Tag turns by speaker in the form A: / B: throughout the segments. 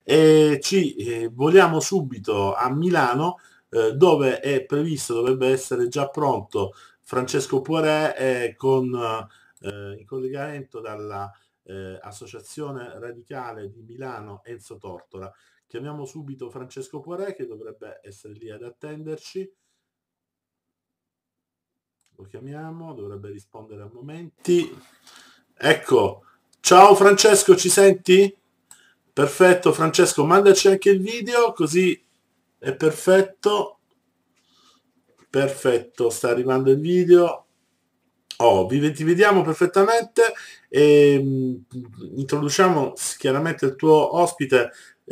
A: e ci voliamo subito a Milano, dove è previsto, dovrebbe essere già pronto Francesco Poiré in collegamento dalla Associazione Radicale di Milano Enzo Tortora. Chiamiamo subito Francesco Poiré, che dovrebbe essere lì ad attenderci. Lo chiamiamo, dovrebbe rispondere a momenti. Ecco, ciao Francesco, ci senti? Perfetto Francesco, mandaci anche il video, così è perfetto. Perfetto, sta arrivando il video. Oh, ti vediamo perfettamente. E, introduciamo chiaramente il tuo ospite,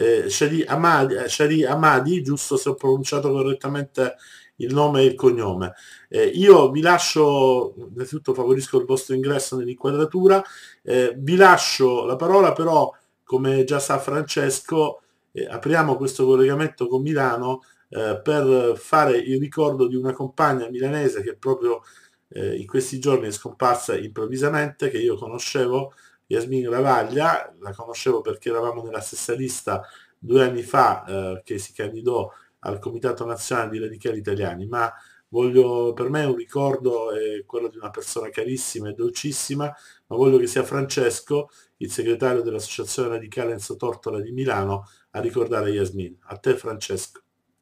A: Shari Amadi, giusto se ho pronunciato correttamente il nome e il cognome. Io vi lascio, innanzitutto favorisco il vostro ingresso nell'inquadratura, vi lascio la parola, però come già sa Francesco, apriamo questo collegamento con Milano per fare il ricordo di una compagna milanese che proprio in questi giorni è scomparsa improvvisamente, che io conoscevo, Yasmin Ravaglia. La conoscevo perché eravamo nella stessa lista 2 anni fa, che si candidò al Comitato Nazionale di Radicali Italiani, ma per me un ricordo è quello di una persona carissima e dolcissima, ma voglio che sia Francesco, il segretario dell'Associazione Radicale Enzo Tortora di Milano, a ricordare Yasmin. A te Francesco.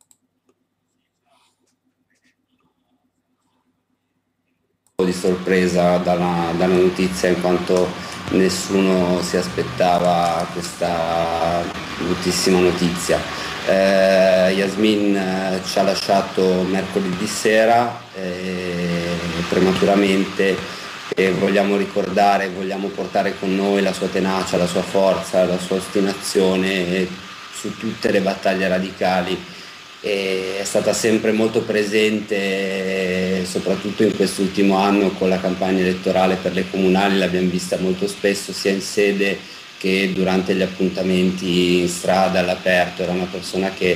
B: Di sorpresa dalla notizia, in quanto nessuno si aspettava questa bruttissima notizia. Yasmin ci ha lasciato mercoledì sera prematuramente, e vogliamo ricordare, vogliamo portare con noi la sua tenacia, la sua forza, la sua ostinazione su tutte le battaglie radicali. E è stata sempre molto presente, soprattutto in quest'ultimo anno con la campagna elettorale per le comunali. L'abbiamo vista molto spesso sia in sede che durante gli appuntamenti in strada all'aperto. Era una persona che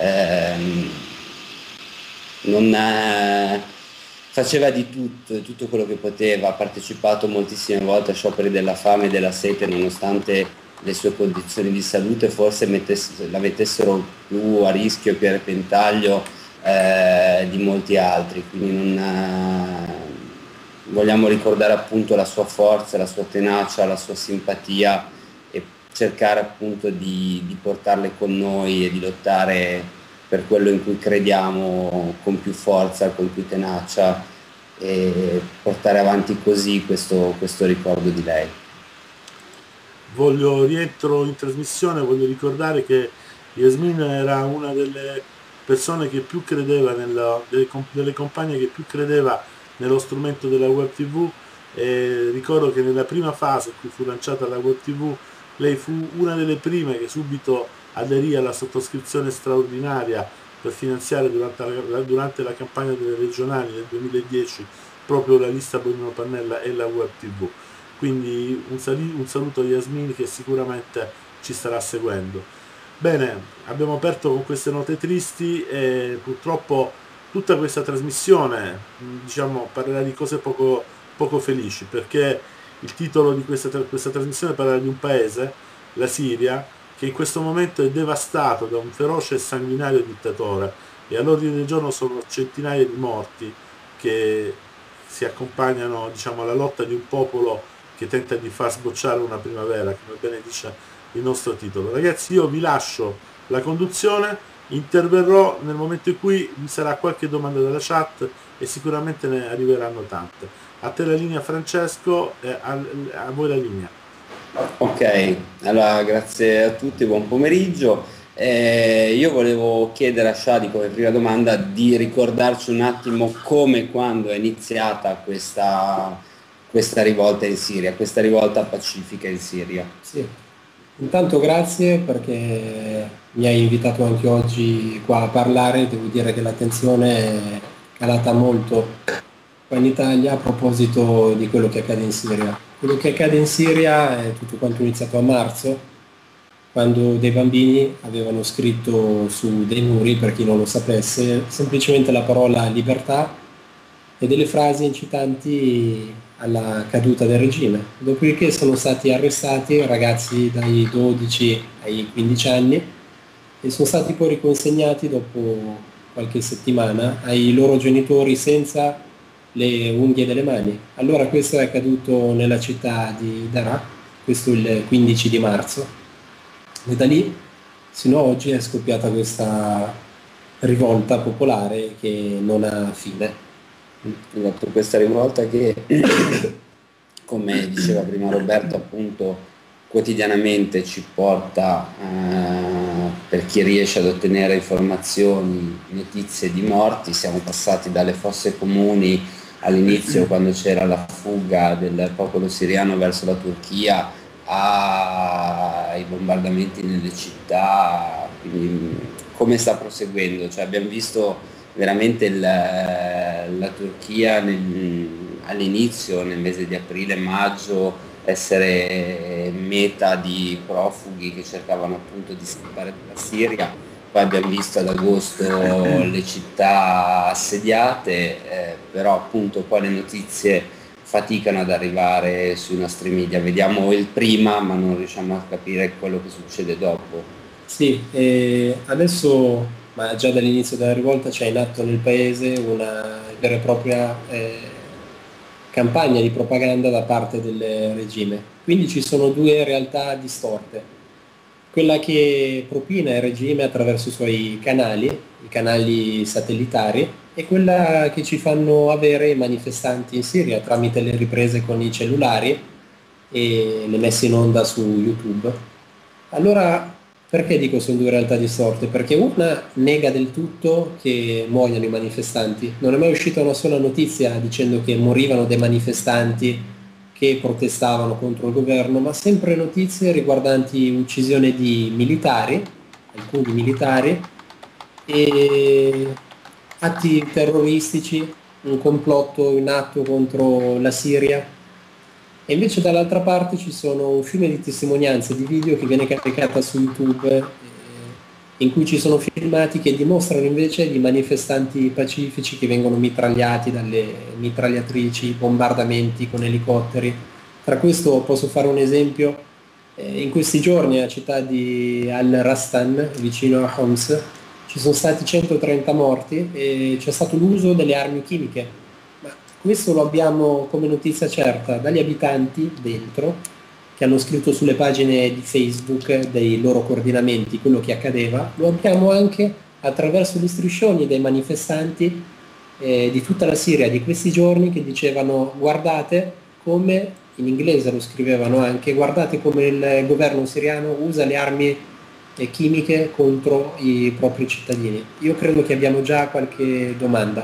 B: faceva di tutto quello che poteva. Ha partecipato moltissime volte a scioperi della fame e della sete, nonostante le sue condizioni di salute forse la mettessero più a rischio, più a repentaglio di molti altri. Quindi vogliamo ricordare appunto la sua forza, la sua tenacia, la sua simpatia, e cercare appunto di portarle con noi e di lottare per quello in cui crediamo con più forza, con più tenacia, e portare avanti così questo ricordo di lei.
A: Rientro in trasmissione, voglio ricordare che Yasmin era una delle persone che più credeva, delle compagne che più credeva nello strumento della web tv, e ricordo che nella prima fase in cui fu lanciata la web tv lei fu una delle prime che subito aderì alla sottoscrizione straordinaria per finanziare durante la campagna delle regionali del 2010 proprio la lista Bonino Pannella e la web tv. Quindi un saluto a Yasmin, che sicuramente ci starà seguendo. Bene, abbiamo aperto con queste note tristi e purtroppo tutta questa trasmissione, diciamo, parlerà di cose poco felici, perché il titolo di questa trasmissione parla di un paese, la Siria, che in questo momento è devastato da un feroce e sanguinario dittatore, e all'ordine del giorno sono centinaia di morti che si accompagnano, diciamo, alla lotta di un popolo che tenta di far sbocciare una primavera, come bene dice il nostro titolo. Ragazzi, io vi lascio la conduzione, interverrò nel momento in cui vi sarà qualche domanda dalla chat, e sicuramente ne arriveranno tante. A te la linea Francesco, a voi la linea.
B: Ok, allora grazie a tutti, buon pomeriggio. Io volevo chiedere a Shadi come prima domanda di ricordarci un attimo come e quando è iniziata questa rivolta in Siria, questa rivolta pacifica in Siria.
C: Sì, intanto grazie perché mi hai invitato anche oggi qua a parlare. Devo dire che l'attenzione è calata molto qua in Italia a proposito di quello che accade in Siria. Quello che accade in Siria è tutto quanto iniziato a marzo, quando dei bambini avevano scritto su dei muri, per chi non lo sapesse, semplicemente la parola libertà e delle frasi incitanti alla caduta del regime. Dopodiché sono stati arrestati ragazzi dai 12 ai 15 anni e sono stati poi riconsegnati dopo qualche settimana ai loro genitori senza le unghie delle mani. Allora questo è accaduto nella città di Daraa, questo il 15 di marzo, e da lì sino ad oggi è scoppiata questa rivolta popolare che non ha fine.
B: Esatto, questa rivolta che, come diceva prima Roberto, appunto quotidianamente ci porta, per chi riesce ad ottenere informazioni, notizie di morti. Siamo passati dalle fosse comuni all'inizio, quando c'era la fuga del popolo siriano verso la Turchia, ai bombardamenti nelle città. Quindi come sta proseguendo? Cioè, abbiamo visto veramente la Turchia all'inizio, nel mese di aprile-maggio, essere meta di profughi che cercavano appunto di scappare dalla Siria. Poi abbiamo visto ad agosto le città assediate, però appunto poi le notizie faticano ad arrivare sui nostri media. Vediamo il prima, ma non riusciamo a capire quello che succede dopo.
C: Sì, adesso, ma già dall'inizio della rivolta c'è in atto nel paese una vera e propria campagna di propaganda da parte del regime. Quindi ci sono due realtà distorte. Quella che propina il regime attraverso i suoi canali, i canali satellitari, e quella che ci fanno avere i manifestanti in Siria tramite le riprese con i cellulari e le messe in onda su YouTube. Allora, perché dico sono due realtà distorte? Perché una nega del tutto che muoiano i manifestanti. Non è mai uscita una sola notizia dicendo che morivano dei manifestanti che protestavano contro il governo, ma sempre notizie riguardanti uccisione di militari, alcuni militari, e atti terroristici, un complotto in atto contro la Siria. E invece dall'altra parte ci sono un fiume di testimonianze, di video che viene caricata su YouTube, in cui ci sono filmati che dimostrano invece di manifestanti pacifici che vengono mitragliati dalle mitragliatrici, bombardamenti con elicotteri. Tra questo posso fare un esempio: in questi giorni nella città di Al-Rastan, vicino a Homs, ci sono stati 130 morti e c'è stato l'uso delle armi chimiche. Ma questo lo abbiamo come notizia certa dagli abitanti dentro, che hanno scritto sulle pagine di Facebook dei loro coordinamenti quello che accadeva. Lo abbiamo anche attraverso gli striscioni dei manifestanti di tutta la Siria di questi giorni, che dicevano: guardate come, in inglese lo scrivevano anche, guardate come il governo siriano usa le armi chimiche contro i propri cittadini. Io credo che abbiamo già qualche domanda.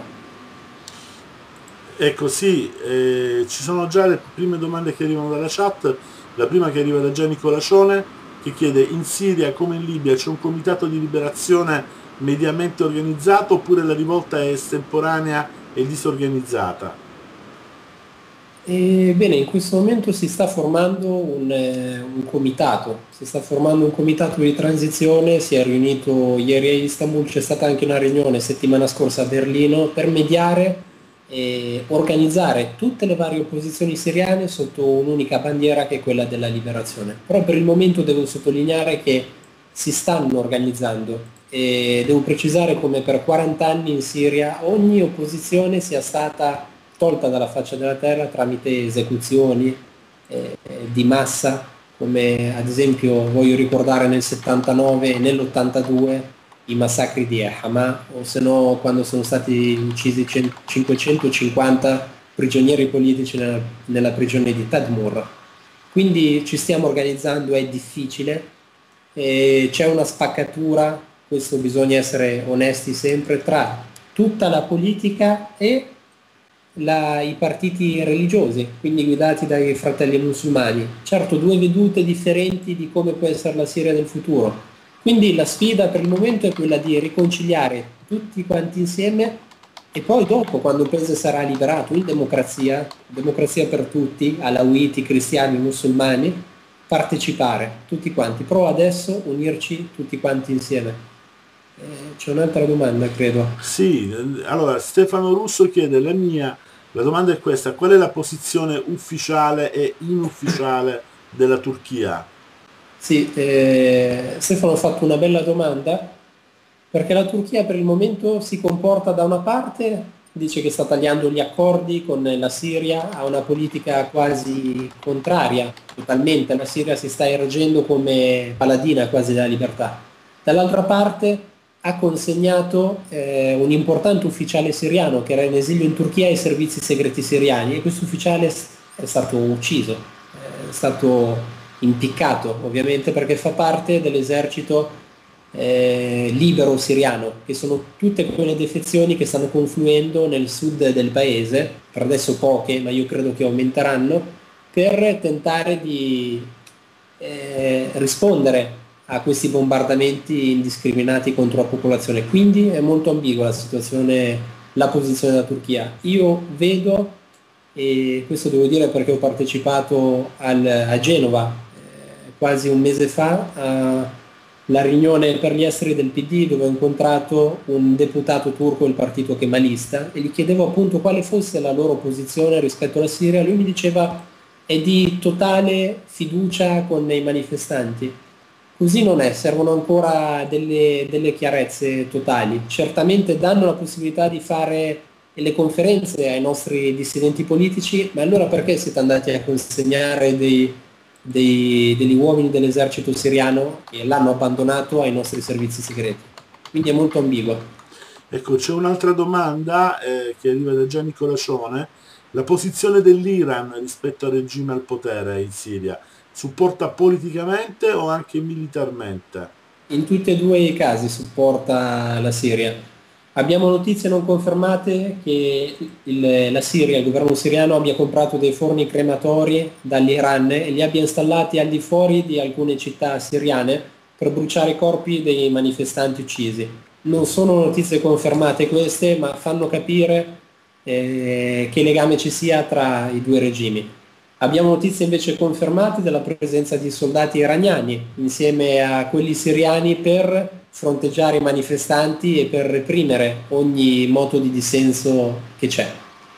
A: Ecco, sì, ci sono già le prime domande che arrivano dalla chat. La prima che arriva da Gianni Colaccione, che chiede: in Siria come in Libia c'è un comitato di liberazione mediamente organizzato oppure la rivolta è estemporanea e disorganizzata?
C: Bene, in questo momento si sta formando un comitato, di transizione. Si è riunito ieri a Istanbul, c'è stata anche una riunione settimana scorsa a Berlino per mediare e organizzare tutte le varie opposizioni siriane sotto un'unica bandiera, che è quella della liberazione. Però per il momento devo sottolineare che si stanno organizzando, e devo precisare come per 40 anni in Siria ogni opposizione sia stata tolta dalla faccia della terra tramite esecuzioni di massa, come ad esempio voglio ricordare nel 79 e nell'82 i massacri di Hama, o se no quando sono stati uccisi 550 prigionieri politici nella prigione di Tadmur. Quindi ci stiamo organizzando, è difficile, c'è una spaccatura, questo bisogna essere onesti sempre, tra tutta la politica e i partiti religiosi, quindi guidati dai fratelli musulmani. Certo, due vedute differenti di come può essere la Siria del futuro. Quindi la sfida per il momento è quella di riconciliare tutti quanti insieme, e poi dopo, quando il paese sarà liberato in democrazia per tutti, alawiti, cristiani, musulmani, partecipare tutti quanti. Però adesso unirci tutti quanti insieme. C'è un'altra domanda, credo.
A: Sì, allora Stefano Russo chiede: la mia La domanda è questa: qual è la posizione ufficiale e inufficiale della Turchia?
C: Sì, Stefano ha fatto una bella domanda, perché la Turchia per il momento si comporta da una parte, dice che sta tagliando gli accordi con la Siria, ha una politica quasi contraria, totalmente, la Siria si sta ergendo come paladina quasi della libertà. Dall'altra parte ha consegnato un importante ufficiale siriano che era in esilio in Turchia ai servizi segreti siriani, e questo ufficiale è stato ucciso, è stato impiccato ovviamente perché fa parte dell'esercito libero siriano, che sono tutte quelle defezioni che stanno confluendo nel sud del paese, per adesso poche, ma io credo che aumenteranno, per tentare di rispondere a questi bombardamenti indiscriminati contro la popolazione. Quindi è molto ambigua la situazione, la posizione della Turchia. Io vedo, e questo devo dire perché ho partecipato a Genova quasi un mese fa alla riunione per gli esteri del PD, dove ho incontrato un deputato turco del partito kemalista e gli chiedevo appunto quale fosse la loro posizione rispetto alla Siria. Lui mi diceva è di totale fiducia con i manifestanti. Così non è, servono ancora delle chiarezze totali. Certamente danno la possibilità di fare le conferenze ai nostri dissidenti politici, ma allora perché siete andati a consegnare degli uomini dell'esercito siriano che l'hanno abbandonato ai nostri servizi segreti? Quindi è molto ambigua.
A: Ecco, c'è un'altra domanda che arriva da Gianni Colacione: la posizione dell'Iran rispetto al regime al potere in Siria, supporta politicamente o anche militarmente?
C: In tutti e due i casi supporta la Siria. Abbiamo notizie non confermate che la Siria, il governo siriano, abbia comprato dei forni crematori dall'Iran e li abbia installati al di fuori di alcune città siriane per bruciare i corpi dei manifestanti uccisi. Non sono notizie confermate queste, ma fanno capire che legame ci sia tra i due regimi. Abbiamo notizie invece confermate della presenza di soldati iraniani insieme a quelli siriani per fronteggiare i manifestanti e per reprimere ogni moto di dissenso che c'è.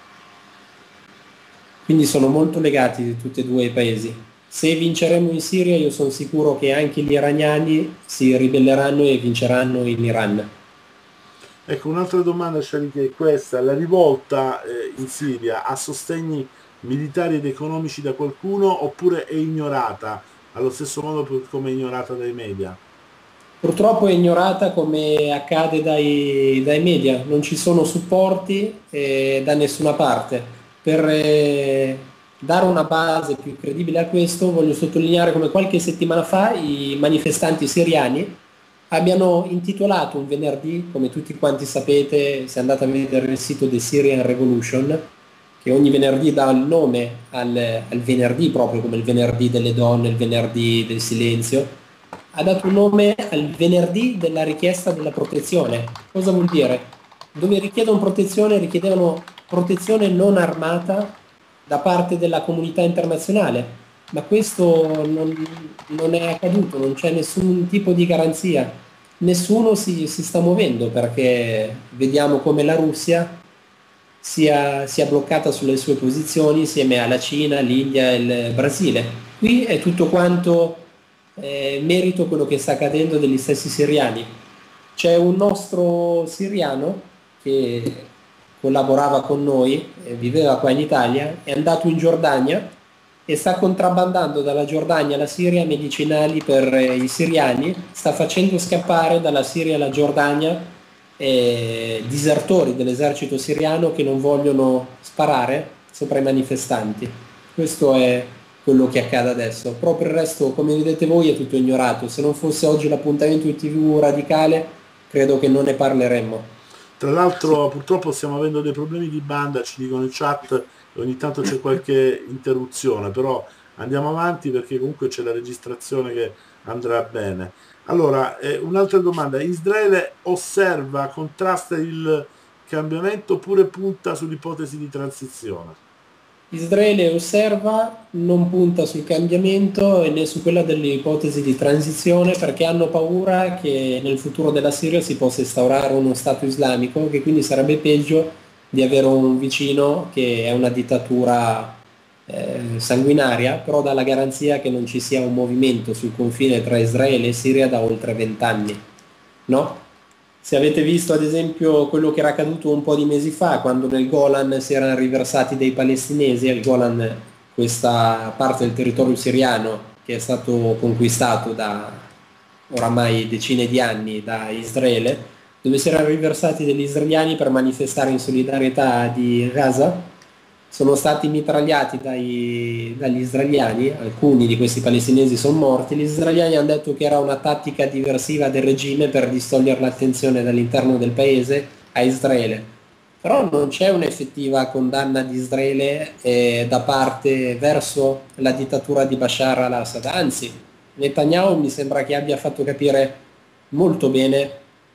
C: Quindi sono molto legati di tutti e due i paesi. Se vinceremo in Siria, io sono sicuro che anche gli iraniani si ribelleranno e vinceranno in Iran.
A: Ecco, un'altra domanda, Shariki, è questa: la rivolta in Siria ha sostegni militari ed economici da qualcuno oppure è ignorata allo stesso modo come è ignorata dai media?
C: Purtroppo è ignorata come accade dai media, non ci sono supporti da nessuna parte. Per dare una base più credibile a questo, voglio sottolineare come qualche settimana fa i manifestanti siriani abbiano intitolato un venerdì, come tutti quanti sapete, se andate a vedere il sito The Syrian Revolution, che ogni venerdì dà il nome al venerdì, proprio come il venerdì delle donne, il venerdì del silenzio, ha dato un nome al venerdì della richiesta della protezione. Cosa vuol dire? Dove richiedono protezione, richiedevano protezione non armata da parte della comunità internazionale, ma questo non è accaduto, non c'è nessun tipo di garanzia, nessuno si sta muovendo, perché vediamo come la Russia sia bloccata sulle sue posizioni insieme alla Cina, l'India e il Brasile. Qui è tutto quanto merito quello che sta accadendo degli stessi siriani. C'è un nostro siriano che collaborava con noi, viveva qua in Italia, è andato in Giordania e sta contrabbandando dalla Giordania alla Siria medicinali per i siriani, sta facendo scappare dalla Siria alla Giordania disertori dell'esercito siriano che non vogliono sparare sopra i manifestanti. Questo è quello che accade adesso. Però per il resto, come vedete voi, è tutto ignorato. Se non fosse oggi l'appuntamento di TV Radicale, credo che non ne parleremmo.
A: Tra l'altro purtroppo stiamo avendo dei problemi di banda, ci dicono in chat, e ogni tanto c'è qualche interruzione, però andiamo avanti perché comunque c'è la registrazione che andrà bene. Allora, un'altra domanda: Israele osserva, contrasta il cambiamento oppure punta sull'ipotesi di transizione?
C: Israele osserva, non punta sul cambiamento né su quella delle ipotesi di transizione, perché hanno paura che nel futuro della Siria si possa instaurare uno Stato islamico, che quindi sarebbe peggio di avere un vicino che è una dittatura sanguinaria, però dà la garanzia che non ci sia un movimento sul confine tra Israele e Siria da oltre 20 anni, no? Se avete visto ad esempio quello che era accaduto un po' di mesi fa, quando nel Golan si erano riversati dei palestinesi, il Golan, questa parte del territorio siriano che è stato conquistato da oramai decine di anni da Israele, dove si erano riversati degli israeliani per manifestare in solidarietà di Gaza, sono stati mitragliati dagli israeliani, alcuni di questi palestinesi sono morti, gli israeliani hanno detto che era una tattica diversiva del regime per distogliere l'attenzione dall'interno del paese a Israele. Però non c'è un'effettiva condanna di Israele da parte verso la dittatura di Bashar al-Assad, anzi Netanyahu mi sembra che abbia fatto capire molto bene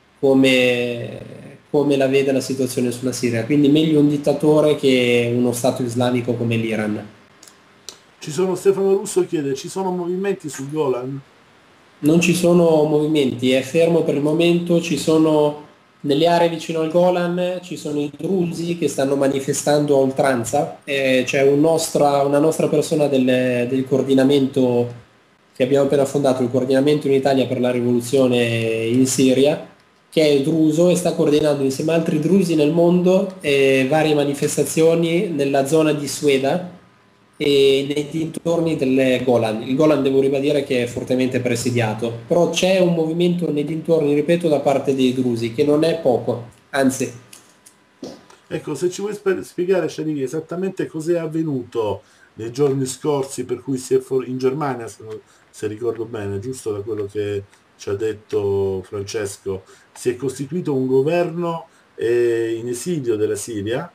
C: come la vede la situazione sulla Siria, quindi meglio un dittatore che uno Stato islamico come l'Iran.
A: Stefano Russo chiede, ci sono movimenti sul Golan?
C: Non ci sono movimenti, è fermo per il momento, ci sono nelle aree vicino al Golan, ci sono i drusi che stanno manifestando a oltranza, c'è una nostra persona del coordinamento che abbiamo appena fondato, il coordinamento in Italia per la rivoluzione in Siria, che è druso e sta coordinando insieme a altri drusi nel mondo varie manifestazioni nella zona di Sueda e nei dintorni del Golan. Il Golan devo ribadire che è fortemente presidiato, però c'è un movimento nei dintorni, ripeto, da parte dei drusi, che non è poco, anzi.
A: Ecco, se ci vuoi spiegare, Shariki, esattamente cos'è avvenuto nei giorni scorsi per cui in Germania, se ricordo bene, giusto da quello che ci ha detto Francesco, si è costituito un governo in esilio della Siria,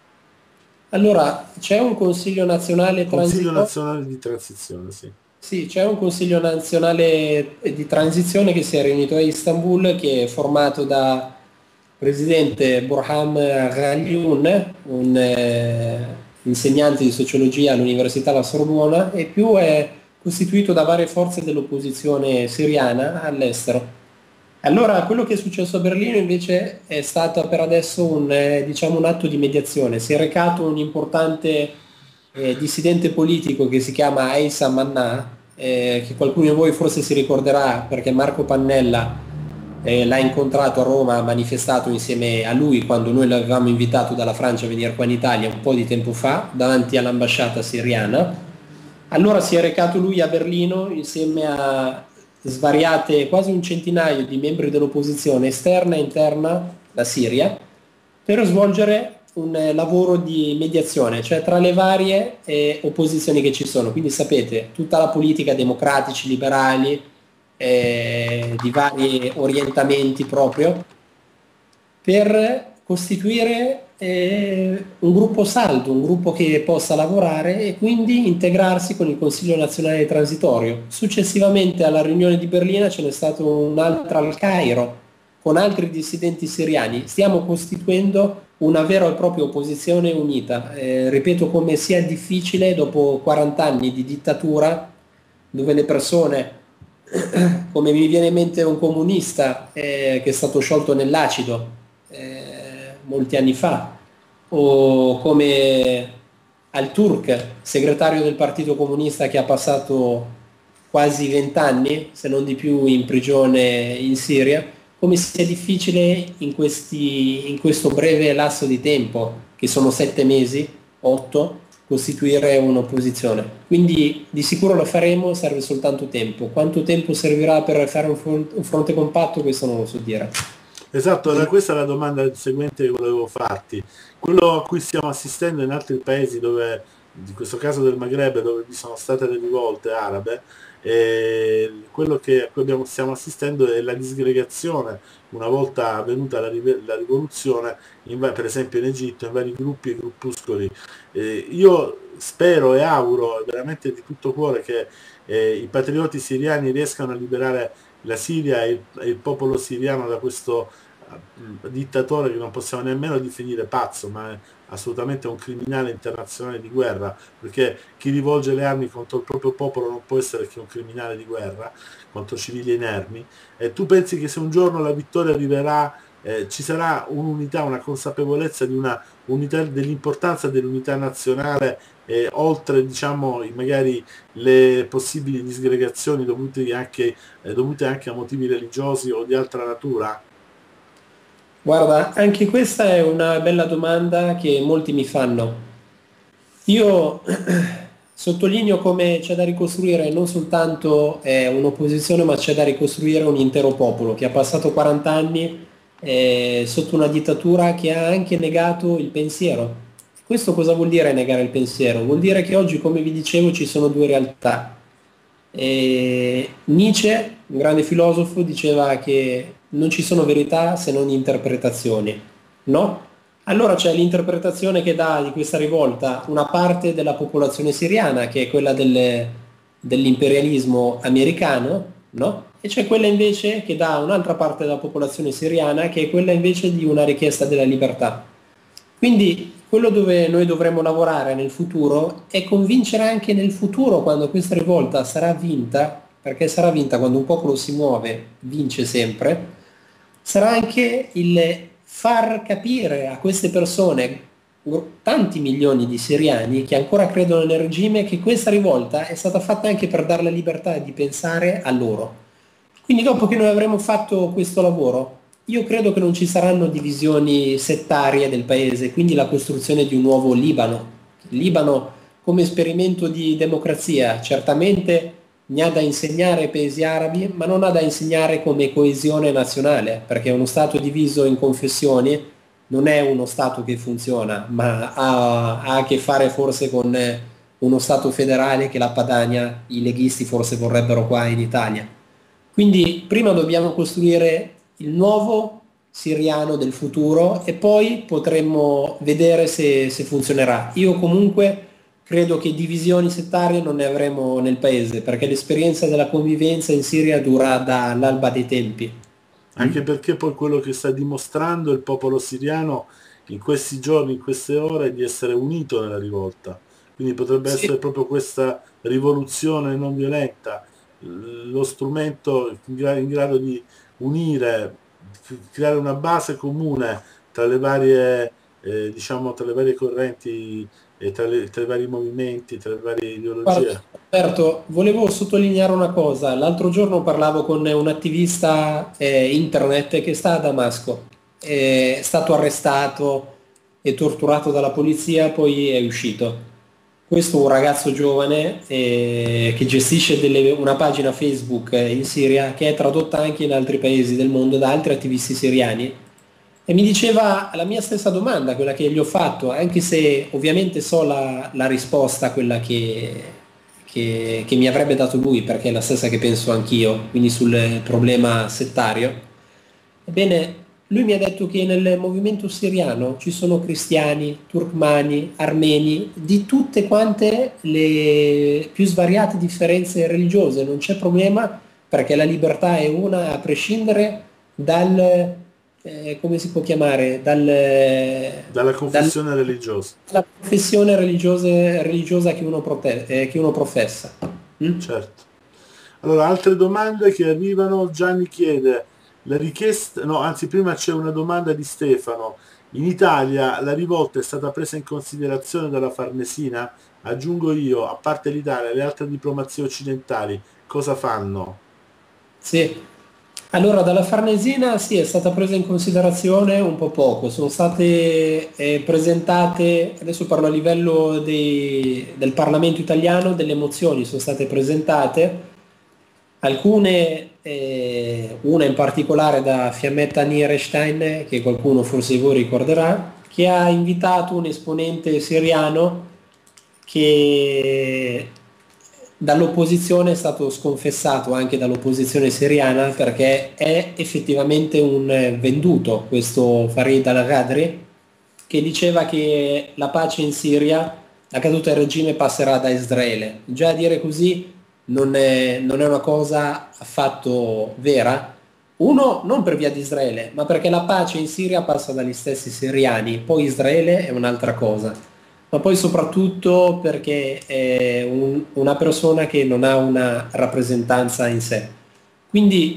C: Allora, c'è un Consiglio nazionale
A: Consiglio
C: transitorio.
A: nazionale di transizione, sì.
C: Sì, c'è un Consiglio nazionale di transizione che si è riunito a Istanbul, che è formato da presidente Burhan Ghaliun, un insegnante di sociologia all'Università La Sorbona, e più è costituito da varie forze dell'opposizione siriana all'estero. Allora, quello che è successo a Berlino invece è stato per adesso diciamo, un atto di mediazione. Si è recato un importante dissidente politico che si chiama Aissa Manna, che qualcuno di voi forse si ricorderà perché Marco Pannella l'ha incontrato a Roma, ha manifestato insieme a lui quando noi l'avevamo invitato dalla Francia a venire qua in Italia un po' di tempo fa, davanti all'ambasciata siriana. Allora si è recato lui a Berlino insieme a svariate, quasi un centinaio di membri dell'opposizione esterna e interna, la Siria, per svolgere un lavoro di mediazione, cioè tra le varie opposizioni che ci sono. Quindi sapete, tutta la politica, democratici, liberali, di vari orientamenti proprio, per costituire un gruppo saldo, un gruppo che possa lavorare e quindi integrarsi con il Consiglio nazionale transitorio. Successivamente alla riunione di Berlino ce n'è stato un'altra al Cairo con altri dissidenti siriani. Stiamo costituendo una vera e propria opposizione unita. Ripeto come sia difficile dopo 40 anni di dittatura dove le persone, come mi viene in mente un comunista che è stato sciolto nell'acido molti anni fa, o come Al-Turk, segretario del Partito Comunista che ha passato quasi 20 anni, se non di più, in prigione in Siria, come sia difficile in questo breve lasso di tempo, che sono 7 mesi, 8, costituire un'opposizione. Quindi di sicuro lo faremo, serve soltanto tempo. Quanto tempo servirà per fare un fronte compatto, questo non lo so dire.
A: Esatto, era questa la domanda seguente che volevo farti. Quello a cui stiamo assistendo in altri paesi dove, in questo caso del Maghreb, dove vi sono state le rivolte arabe, quello a cui stiamo assistendo è la disgregazione, una volta avvenuta la rivoluzione, per esempio in Egitto, in vari gruppi e gruppuscoli. Io spero e auguro veramente di tutto cuore che i patrioti siriani riescano a liberare la Siria e il popolo siriano da questo dittatore che non possiamo nemmeno definire pazzo, ma è assolutamente un criminale internazionale di guerra, perché chi rivolge le armi contro il proprio popolo non può essere che un criminale di guerra contro civili inermi. E tu pensi che se un giorno la vittoria arriverà ci sarà un'unità, una consapevolezza di una unità, dell'importanza dell'unità nazionale, oltre diciamo magari le possibili disgregazioni dovute anche a motivi religiosi o di altra natura?
C: Guarda, anche questa è una bella domanda che molti mi fanno. Io sottolineo come c'è da ricostruire non soltanto un'opposizione, ma c'è da ricostruire un intero popolo che ha passato 40 anni sotto una dittatura che ha anche negato il pensiero. Questo cosa vuol dire negare il pensiero? Vuol dire che oggi, come vi dicevo, ci sono due realtà. Nietzsche, un grande filosofo, diceva che non ci sono verità se non interpretazioni, no? Allora c'è l'interpretazione che dà di questa rivolta una parte della popolazione siriana, che è quella dell'imperialismo americano, no? E c'è quella invece che dà un'altra parte della popolazione siriana, che è quella invece di una richiesta della libertà. Quindi quello dove noi dovremo lavorare nel futuro è convincere anche nel futuro, quando questa rivolta sarà vinta, perché sarà vinta quando un popolo si muove, vince sempre, sarà anche il far capire a queste persone, tanti milioni di siriani che ancora credono nel regime, che questa rivolta è stata fatta anche per dare la libertà di pensare a loro. Quindi dopo che noi avremo fatto questo lavoro, io credo che non ci saranno divisioni settarie del paese, quindi la costruzione di un nuovo Libano. Il Libano come esperimento di democrazia certamente ne ha da insegnare ai paesi arabi, ma non ha da insegnare come coesione nazionale, perché uno Stato diviso in confessioni non è uno Stato che funziona, ma ha a che fare forse con uno Stato federale che la Padania, i leghisti forse vorrebbero qua in Italia. Quindi prima dobbiamo costruire il nuovo siriano del futuro e poi potremmo vedere se funzionerà. Io comunque credo che divisioni settarie non ne avremo nel paese, perché l'esperienza della convivenza in Siria dura dall'alba dei tempi.
A: Anche perché poi quello che sta dimostrando il popolo siriano in questi giorni, in queste ore, è di essere unito nella rivolta. Quindi potrebbe
C: Sì.
A: essere proprio questa rivoluzione non violenta lo strumento in grado di unire, creare una base comune tra le varie, diciamo, tra le varie correnti, e tra i vari movimenti, tra le varie
C: Guarda,
A: ideologie.
C: Alberto, volevo sottolineare una cosa. L'altro giorno parlavo con un attivista internet che sta a Damasco. È stato arrestato e torturato dalla polizia, poi è uscito. Questo è un ragazzo giovane che gestisce una pagina Facebook in Siria, che è tradotta anche in altri paesi del mondo da altri attivisti siriani, e mi diceva la mia stessa domanda, quella che gli ho fatto, anche se ovviamente so la risposta, quella che mi avrebbe dato lui, perché è la stessa che penso anch'io, quindi sul problema settario. Ebbene, lui mi ha detto che nel movimento siriano ci sono cristiani, turkmani, armeni, di tutte quante le più svariate differenze religiose, non c'è problema, perché la libertà è una a prescindere come si può chiamare,
A: Dalla confessione religiosa.
C: dalla confessione religiosa che uno professa. Mm?
A: Certo. Allora, altre domande che arrivano, Gianni chiede, la richiesta, no, anzi prima c'è una domanda di Stefano. In Italia la rivolta è stata presa in considerazione dalla Farnesina? Aggiungo io, a parte l'Italia, le altre diplomazie occidentali cosa fanno?
C: Sì. Allora, dalla Farnesina sì, è stata presa in considerazione un po' poco, sono state presentate, adesso parlo a livello del Parlamento italiano, delle mozioni sono state presentate, alcune, una in particolare da Fiammetta Nierstein, che qualcuno forse di voi ricorderà, che ha invitato un esponente siriano che dall'opposizione è stato sconfessato anche dall'opposizione siriana, perché è effettivamente un venduto, questo Farid al-Ghadri, che diceva che la pace in Siria, la caduta del regime passerà da Israele. Già a dire così non è una cosa affatto vera. Uno, non per via di Israele, ma perché la pace in Siria passa dagli stessi siriani, poi Israele è un'altra cosa. Ma poi soprattutto perché è una persona che non ha una rappresentanza in sé. Quindi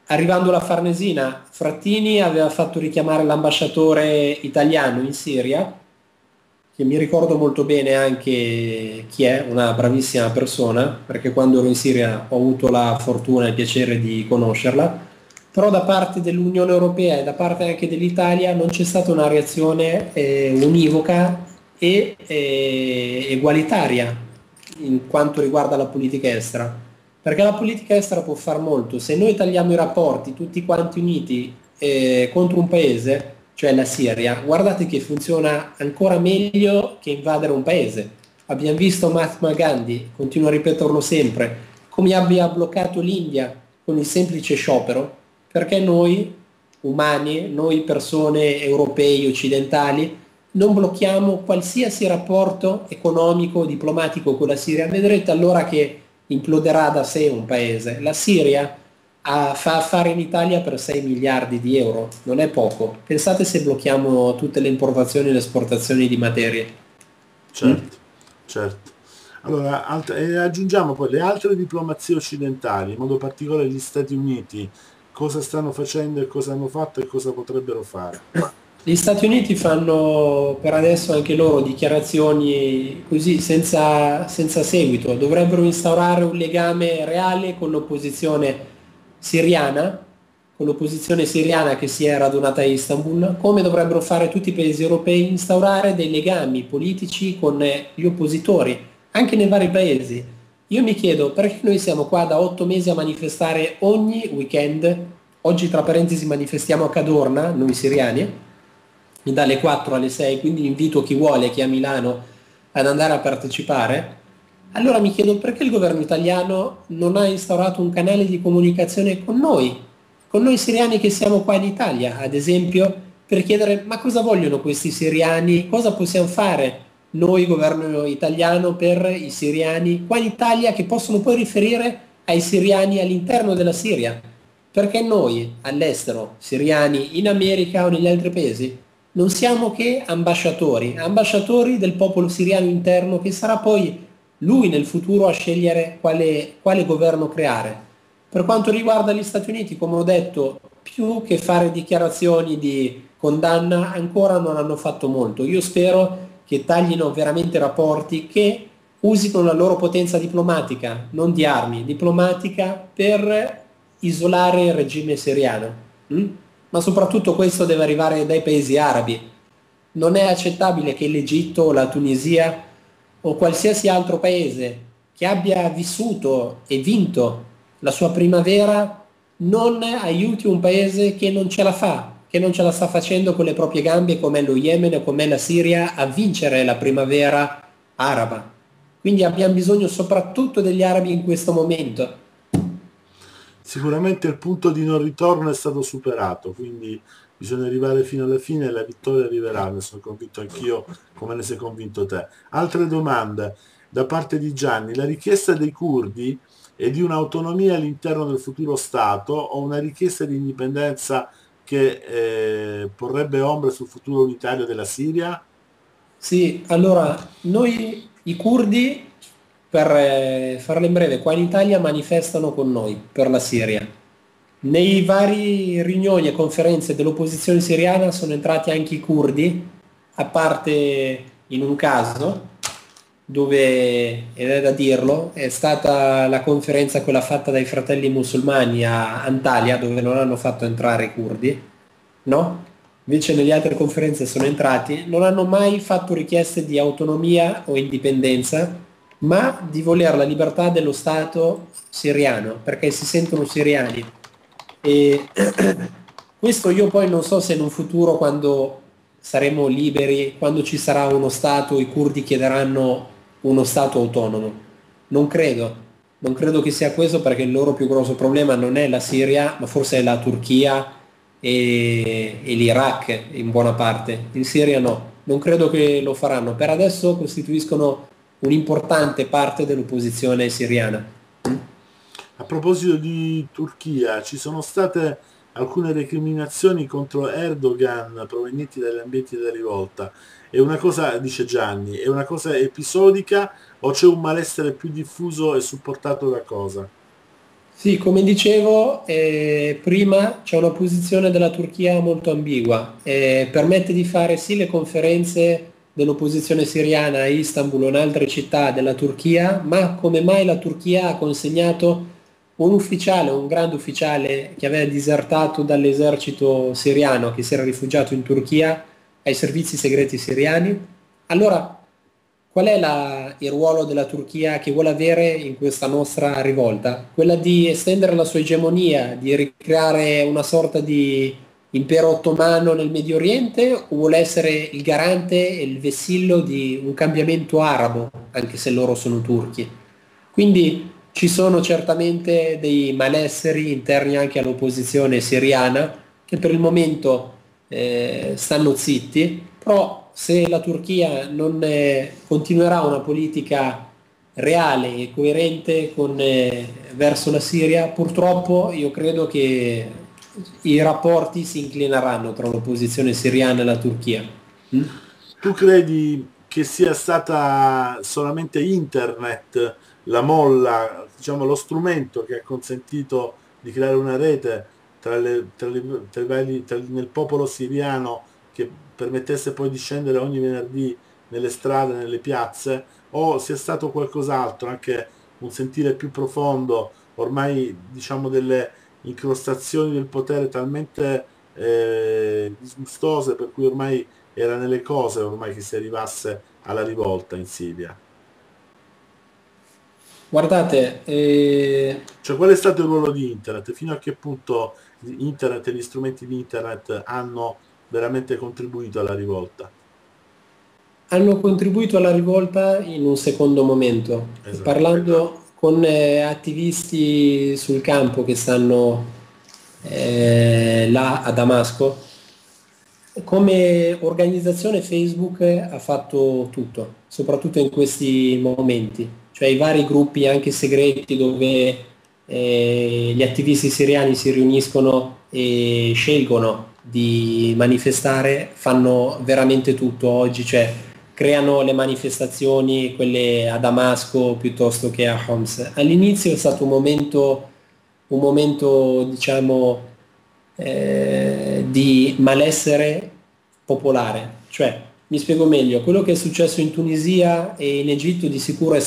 C: arrivando alla Farnesina, Frattini aveva fatto richiamare l'ambasciatore italiano in Siria, che mi ricordo molto bene anche chi è, una bravissima persona, perché quando ero in Siria ho avuto la fortuna e il piacere di conoscerla, però da parte dell'Unione Europea e da parte anche dell'Italia non c'è stata una reazione univoca e egualitaria in quanto riguarda la politica estera. Perché la politica estera può far molto. Se noi tagliamo i rapporti tutti quanti uniti contro un paese, cioè la Siria, guardate che funziona ancora meglio che invadere un paese. Abbiamo visto Mahatma Gandhi, continuo a ripeterlo sempre, come abbia bloccato l'India con il semplice sciopero, perché noi umani, noi persone europei, occidentali, non blocchiamo qualsiasi rapporto economico, diplomatico con la Siria. Vedrete allora che imploderà da sé un paese. La Siria fa affari in Italia per 6 miliardi di euro, non è poco. Pensate se blocchiamo tutte le importazioni e le esportazioni di materie.
A: Certo, certo. Allora, aggiungiamo poi le altre diplomazie occidentali, in modo particolare gli Stati Uniti, cosa stanno facendo e cosa hanno fatto e cosa potrebbero fare.
C: Gli Stati Uniti fanno per adesso anche loro dichiarazioni così senza seguito, dovrebbero instaurare un legame reale con l'opposizione siriana che si è radunata a Istanbul, come dovrebbero fare tutti i paesi europei, instaurare dei legami politici con gli oppositori, anche nei vari paesi. Io mi chiedo perché noi siamo qua da 8 mesi a manifestare ogni weekend, oggi tra parentesi manifestiamo a Cadorna, noi siriani, dalle 4 alle 6, quindi invito chi vuole, chi è a Milano, ad andare a partecipare. Allora mi chiedo perché il governo italiano non ha instaurato un canale di comunicazione con noi siriani che siamo qua in Italia, ad esempio, per chiedere ma cosa vogliono questi siriani, cosa possiamo fare noi, governo italiano, per i siriani qua in Italia che possono poi riferire ai siriani all'interno della Siria. Perché noi all'estero, siriani in America o negli altri paesi, non siamo che ambasciatori del popolo siriano interno che sarà poi lui nel futuro a scegliere quale governo creare. Per quanto riguarda gli Stati Uniti, come ho detto, più che fare dichiarazioni di condanna, ancora non hanno fatto molto. Io spero che taglino veramente rapporti, che usino la loro potenza diplomatica, non di armi, diplomatica, per isolare il regime siriano. Ma soprattutto questo deve arrivare dai paesi arabi. Non è accettabile che l'Egitto o la Tunisia o qualsiasi altro paese che abbia vissuto e vinto la sua primavera non aiuti un paese che non ce la fa, che non ce la sta facendo con le proprie gambe come lo Yemen o come la Siria a vincere la primavera araba. Quindi abbiamo bisogno soprattutto degli arabi in questo momento.
A: Sicuramente il punto di non ritorno è stato superato, quindi bisogna arrivare fino alla fine e la vittoria arriverà, ne sono convinto anch'io, come ne sei convinto te. Altre domande da parte di Gianni. La richiesta dei curdi è di un'autonomia all'interno del futuro Stato o una richiesta di indipendenza che porrebbe ombre sul futuro unitario della Siria?
C: Sì, allora noi i curdi, per farla in breve, qua in Italia manifestano con noi per la Siria. Nei vari riunioni e conferenze dell'opposizione siriana sono entrati anche i curdi, a parte in un caso, dove, ed è da dirlo, è stata la conferenza quella fatta dai fratelli musulmani a Antalya, dove non hanno fatto entrare i curdi, no? Invece nelle altre conferenze sono entrati, non hanno mai fatto richieste di autonomia o indipendenza, ma di voler la libertà dello Stato siriano, perché si sentono siriani. E questo io poi non so se in un futuro, quando saremo liberi, quando ci sarà uno Stato, i curdi chiederanno uno Stato autonomo. Non credo che sia questo, perché il loro più grosso problema non è la Siria, ma forse è la Turchia e l'Iraq in buona parte. In Siria no, non credo che lo faranno. Per adesso costituiscono un'importante parte dell'opposizione siriana.
A: A proposito di Turchia, ci sono state alcune recriminazioni contro Erdogan provenienti dagli ambienti della rivolta. È una cosa, dice Gianni, è una cosa episodica o c'è un malessere più diffuso e supportato da cosa?
C: Sì, come dicevo, prima c'è una posizione della Turchia molto ambigua, permette di fare sì le conferenze dell'opposizione siriana a Istanbul o in altre città della Turchia, ma come mai la Turchia ha consegnato un ufficiale, un grande ufficiale che aveva disertato dall'esercito siriano, che si era rifugiato in Turchia, ai servizi segreti siriani? Allora, qual è il ruolo della Turchia che vuole avere in questa nostra rivolta? Quella di estendere la sua egemonia, di ricreare una sorta di impero ottomano nel Medio Oriente o vuole essere il garante e il vessillo di un cambiamento arabo, anche se loro sono turchi? Quindi ci sono certamente dei malesseri interni anche all'opposizione siriana che per il momento stanno zitti, però se la Turchia non continuerà una politica reale e coerente verso la Siria, purtroppo io credo che i rapporti si inclineranno tra l'opposizione siriana e la Turchia. Mm?
A: Tu credi che sia stata solamente internet la molla, diciamo lo strumento che ha consentito di creare una rete nel popolo siriano che permettesse poi di scendere ogni venerdì nelle strade, nelle piazze, o sia stato qualcos'altro, anche un sentire più profondo, ormai diciamo delle incrostazioni del potere talmente disgustose per cui ormai era nelle cose ormai che si arrivasse alla rivolta in Siria.
C: Guardate,
A: Cioè, qual è stato il ruolo di Internet? Fino a che punto Internet e gli strumenti di Internet hanno veramente contribuito alla rivolta?
C: hanno contribuito alla rivolta in un secondo momento,
A: Esatto.
C: parlando con attivisti sul campo che stanno là a Damasco. Come organizzazione Facebook ha fatto tutto, soprattutto in questi momenti, cioè i vari gruppi anche segreti dove gli attivisti siriani si riuniscono e scelgono di manifestare, fanno veramente tutto oggi, cioè creano le manifestazioni, quelle a Damasco piuttosto che a Homs. All'inizio è stato un momento diciamo, di malessere popolare. Cioè, mi spiego meglio, quello che è successo in Tunisia e in Egitto di sicuro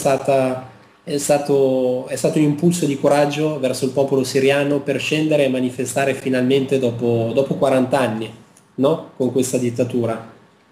C: è stato un impulso di coraggio verso il popolo siriano per scendere e manifestare finalmente dopo 40 anni, no? Con questa dittatura.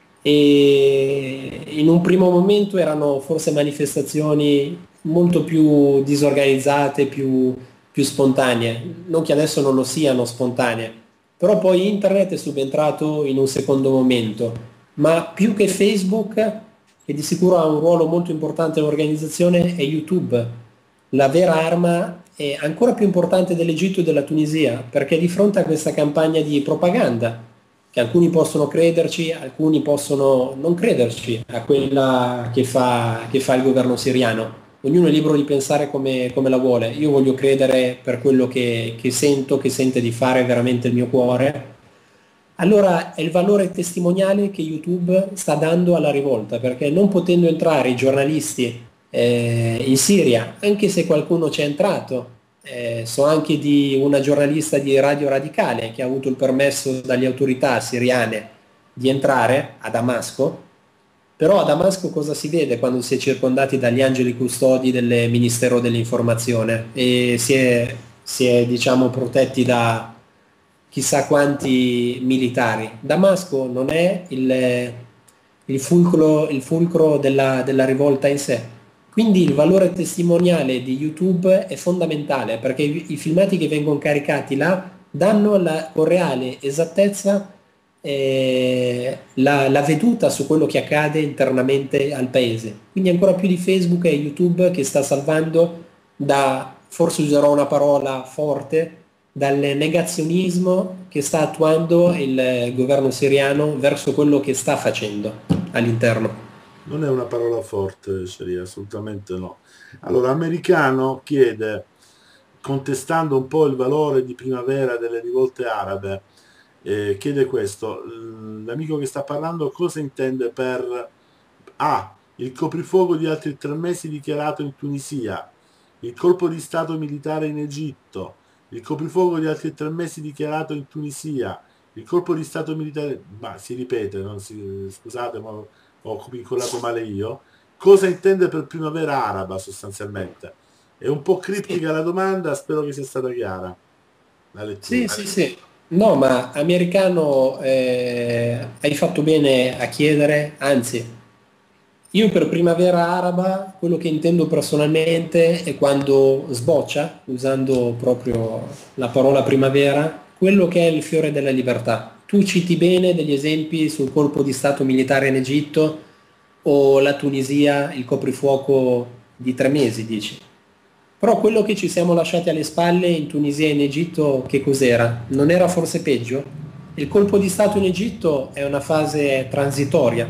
C: E in un primo momento erano forse manifestazioni molto più disorganizzate, più spontanee, non che adesso non lo siano spontanee, però poi internet è subentrato in un secondo momento, ma più che Facebook, che di sicuro ha un ruolo molto importante nell'organizzazione, è YouTube. La vera arma è ancora più importante dell'Egitto e della Tunisia, perché di fronte a questa campagna di propaganda, che alcuni possono crederci, alcuni possono non crederci a quella che fa il governo siriano. Ognuno è libero di pensare come la vuole. Io voglio credere per quello che sento, che sente di fare veramente il mio cuore. Allora è il valore testimoniale che YouTube sta dando alla rivolta, perché non potendo entrare i giornalisti in Siria, anche se qualcuno c'è entrato, so anche di una giornalista di Radio Radicale che ha avuto il permesso dalle autorità siriane di entrare a Damasco, però a Damasco cosa si vede quando si è circondati dagli angeli custodi del Ministero dell'Informazione e si è diciamo protetti da chissà quanti militari. Damasco non è il fulcro della rivolta in sé. Quindi il valore testimoniale di YouTube è fondamentale perché i filmati che vengono caricati là danno con reale esattezza la veduta su quello che accade internamente al paese. Quindi ancora più di Facebook e YouTube che sta salvando forse userò una parola forte, dal negazionismo che sta attuando il governo siriano verso quello che sta facendo all'interno.
A: Non è una parola forte, Sharia, assolutamente no. Allora, Americano chiede, contestando un po' il valore di primavera delle rivolte arabe, chiede questo, l'amico che sta parlando cosa intende per A, il coprifuoco di altri 3 mesi dichiarato in Tunisia, il colpo di stato militare in Egitto, il coprifuoco di altri 3 mesi dichiarato in Tunisia, il colpo di stato militare, ma si ripete, scusate, ma ho vincolato male io. Cosa intende per primavera araba sostanzialmente? È un po'
C: Sì,
A: criptica la domanda, spero che sia stata chiara la
C: sì,
A: lettura.
C: sì, sì. No, ma americano, hai fatto bene a chiedere, anzi, io per primavera araba quello che intendo personalmente è quando sboccia, usando proprio la parola primavera, quello che è il fiore della libertà. Tu citi bene degli esempi sul colpo di stato militare in Egitto o la Tunisia, il coprifuoco di 3 mesi, dici. Però quello che ci siamo lasciati alle spalle in Tunisia e in Egitto, che cos'era? Non era forse peggio? Il colpo di Stato in Egitto è una fase transitoria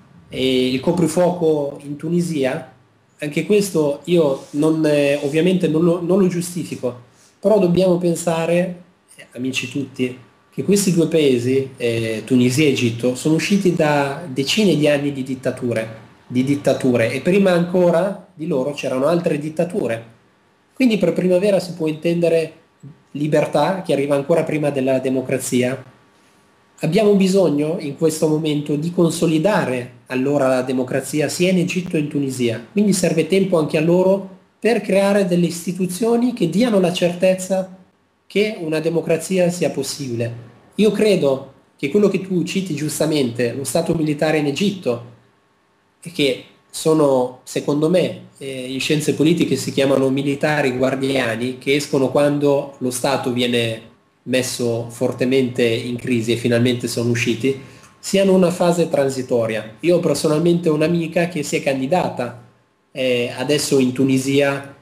C: e il coprifuoco in Tunisia, anche questo io ovviamente non lo giustifico, però dobbiamo pensare, amici tutti, che questi due paesi, Tunisia e Egitto, sono usciti da decine di anni di dittature e prima ancora di loro c'erano altre dittature. Quindi per primavera si può intendere libertà, che arriva ancora prima della democrazia. Abbiamo bisogno in questo momento di consolidare allora la democrazia sia in Egitto che in Tunisia. Quindi serve tempo anche a loro per creare delle istituzioni che diano la certezza che una democrazia sia possibile. Io credo che quello che tu citi giustamente, lo Stato militare in Egitto, e che sono, secondo me, in scienze politiche si chiamano militari guardiani, che escono quando lo Stato viene messo fortemente in crisi e finalmente sono usciti, siano una fase transitoria. Io ho personalmente un'amica che si è candidata adesso in Tunisia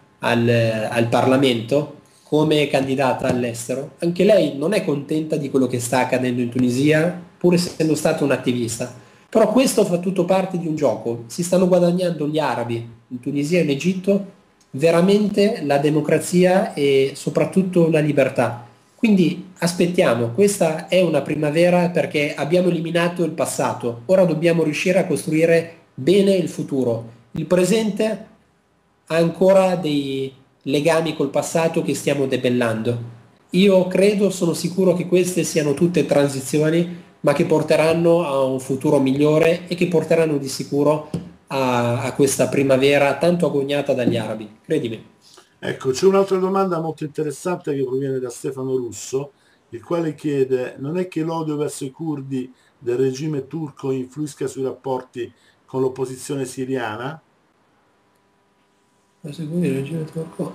C: al Parlamento come candidata all'estero. Anche lei non è contenta di quello che sta accadendo in Tunisia, pur essendo stata un'attivista. Però questo fa tutto parte di un gioco. Si stanno guadagnando gli arabi in Tunisia e in Egitto veramente la democrazia e soprattutto la libertà. Quindi aspettiamo, questa è una primavera perché abbiamo eliminato il passato, ora dobbiamo riuscire a costruire bene il futuro. Il presente ha ancora dei legami col passato che stiamo debellando. Io credo, sono sicuro che queste siano tutte transizioni, ma che porteranno a un futuro migliore e che porteranno di sicuro a questa primavera tanto agognata dagli arabi. Credimi.
A: Ecco, c'è un'altra domanda molto interessante che proviene da Stefano Russo, il quale chiede: non è che l'odio verso i curdi del regime turco influisca sui rapporti con l'opposizione siriana?
C: Proseguire il regime turco.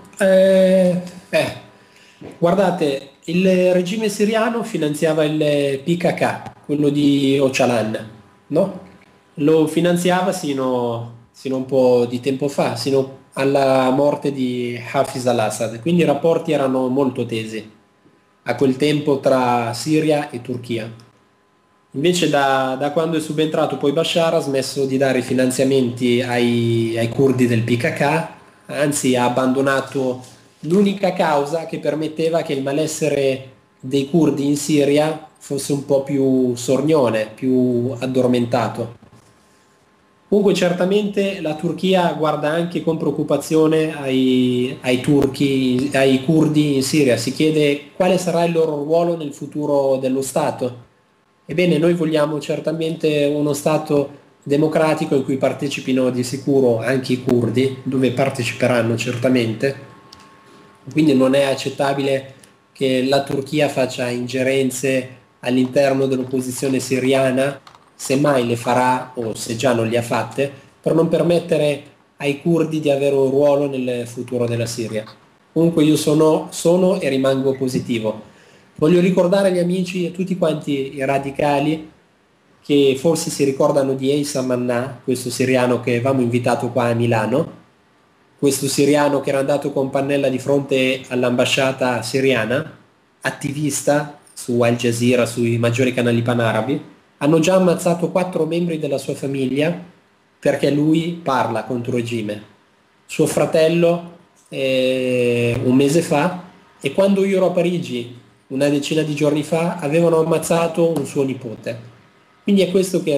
C: Guardate, il regime siriano finanziava il PKK, quello di Öcalan, no? Lo finanziava sino a un po' di tempo fa, sino alla morte di Hafez al-Assad, quindi i rapporti erano molto tesi a quel tempo tra Siria e Turchia. Invece da quando è subentrato poi Bashar ha smesso di dare finanziamenti ai curdi del PKK, anzi ha abbandonato l'unica causa che permetteva che il malessere dei curdi in Siria fosse un po' più sornione, più addormentato. Comunque certamente la Turchia guarda anche con preoccupazione ai turchi, ai curdi in Siria, si chiede quale sarà il loro ruolo nel futuro dello Stato. Ebbene, noi vogliamo certamente uno Stato democratico in cui partecipino di sicuro anche i curdi, dove parteciperanno certamente, quindi non è accettabile che la Turchia faccia ingerenze all'interno dell'opposizione siriana, se mai le farà o se già non le ha fatte, per non permettere ai curdi di avere un ruolo nel futuro della Siria. Comunque io sono e rimango positivo. Voglio ricordare agli amici e tutti quanti i radicali che forse si ricordano di Eissam Manna, questo siriano che avevamo invitato qua a Milano, questo siriano che era andato con Pannella di fronte all'ambasciata siriana, attivista su Al Jazeera, sui maggiori canali panarabi, hanno già ammazzato 4 membri della sua famiglia perché lui parla contro il regime. Suo fratello un mese fa, e quando io ero a Parigi una decina di giorni fa avevano ammazzato un suo nipote. Quindi è questo che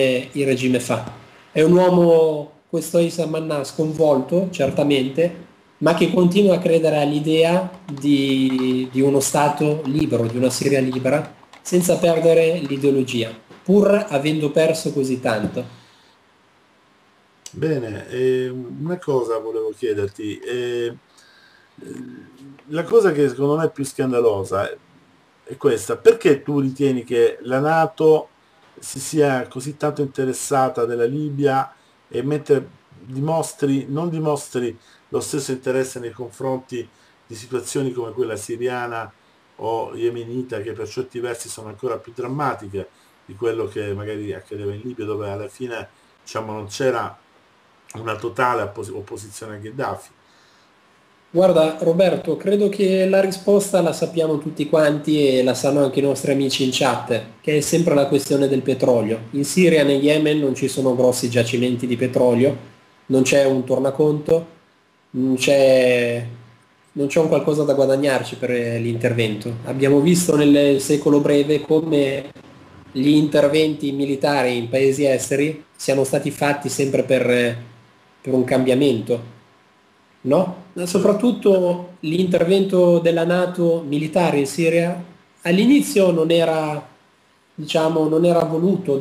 C: il regime fa. È un uomo, questo Issa Manna, sconvolto, certamente, ma che continua a credere all'idea di uno Stato libero, di una Siria libera, senza perdere l'ideologia, pur avendo perso così tanto.
A: Bene, una cosa volevo chiederti. La cosa che secondo me è più scandalosa è questa: perché tu ritieni che la NATO si sia così tanto interessata della Libia e mentre non dimostri lo stesso interesse nei confronti di situazioni come quella siriana o yemenita, che per certi versi sono ancora più drammatiche di quello che magari accadeva in Libia, dove alla fine, diciamo, non c'era una totale opposizione a Gheddafi.
C: Guarda Roberto, credo che la risposta la sappiamo tutti quanti e la sanno anche i nostri amici in chat, che è sempre la questione del petrolio. In Siria e nel Yemen non ci sono grossi giacimenti di petrolio, non c'è un tornaconto, non c'è, non c'è un qualcosa da guadagnarci per l'intervento. Abbiamo visto nel secolo breve come gli interventi militari in paesi esteri siano stati fatti sempre per un cambiamento, no? Soprattutto l'intervento della NATO militare in Siria all'inizio non era, diciamo, non era voluto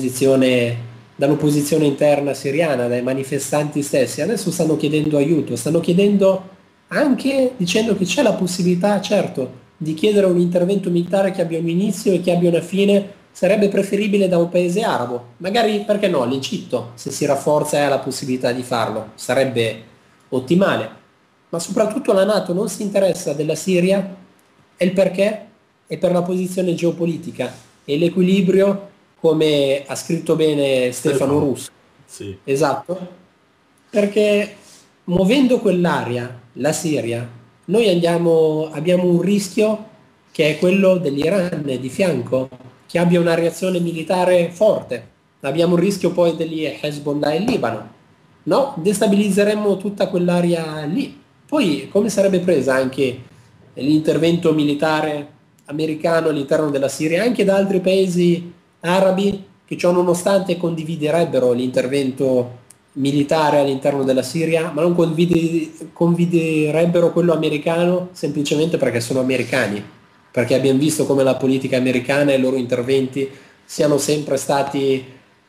C: dall'opposizione interna siriana, dai manifestanti stessi. Adesso stanno chiedendo aiuto, stanno chiedendo anche dicendo che c'è la possibilità, certo, di chiedere un intervento militare che abbia un inizio e che abbia una fine. Sarebbe preferibile da un paese arabo, magari perché no, l'Egitto, se si rafforza e ha la possibilità di farlo, sarebbe ottimale. Ma soprattutto la NATO non si interessa della Siria, e il perché? È per la posizione geopolitica e l'equilibrio, come ha scritto bene Stefano Russo.
A: Sì.
C: Esatto, perché muovendo quell'area, la Siria, noi abbiamo un rischio che è quello dell'Iran di fianco, che abbia una reazione militare forte. Abbiamo il rischio poi degli Hezbollah in Libano, no? Destabilizzeremmo tutta quell'area lì. Poi come sarebbe presa anche l'intervento militare americano all'interno della Siria, anche da altri paesi arabi che ciò nonostante condividerebbero l'intervento militare all'interno della Siria, ma non condividerebbero quello americano semplicemente perché sono americani, perché abbiamo visto come la politica americana e i loro interventi siano sempre stati